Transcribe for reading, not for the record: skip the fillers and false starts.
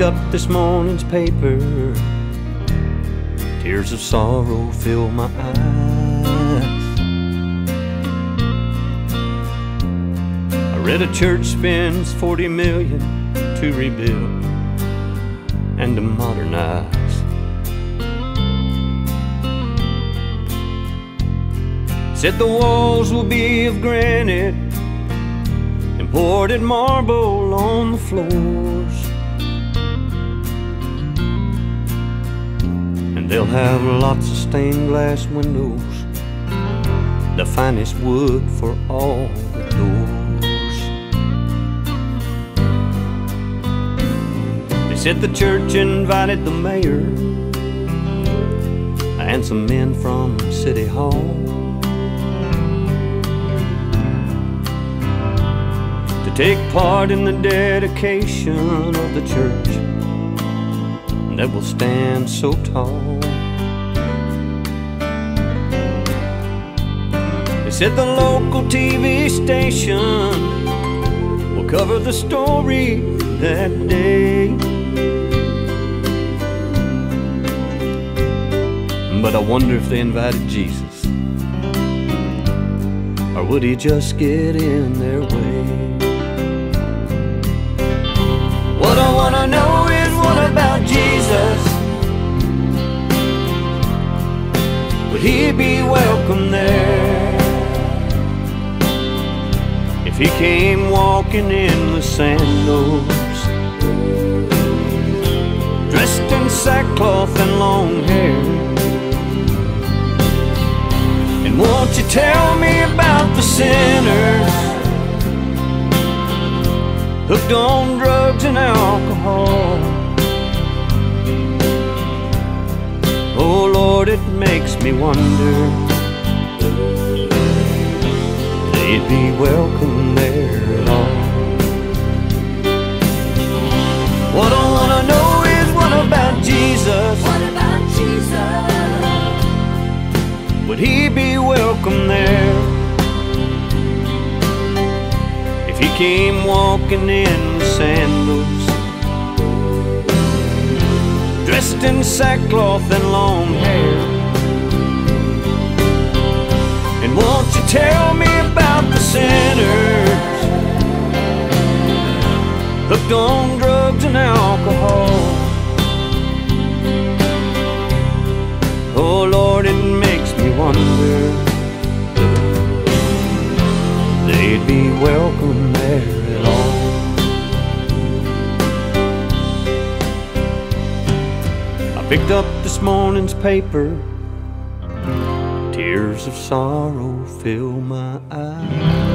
picked up this morning's paper. Tears of sorrow fill my eyes. I read a church spends 40 million to rebuild and to modernize. Said the walls will be of granite, imported marble on the floors, and they'll have lots of stained glass windows, the finest wood for all the doors. They said the church invited the mayor and some men from City Hall take part in the dedication of the church that will stand so tall. They said the local TV station will cover the story that day, but I wonder if they invited Jesus, or would he just get in their way? What I wanna know is, what about Jesus? Would he be welcome there if he came walking in with sandals, dressed in sackcloth and long hair? And won't you tell me about the sinners hooked on drugs and alcohol? Oh Lord, it makes me wonder they'd be welcome there at all. What I wanna know is, what about Jesus? What about Jesus? Would he be welcome there if he came walking in with sandals, dressed in sackcloth and long hair? And won't you tell me about the sinners hooked on drugs and alcohol? Oh Lord, it makes me wonder they'd be welcome there at all. I picked up this morning's paper. Tears of sorrow fill my eyes.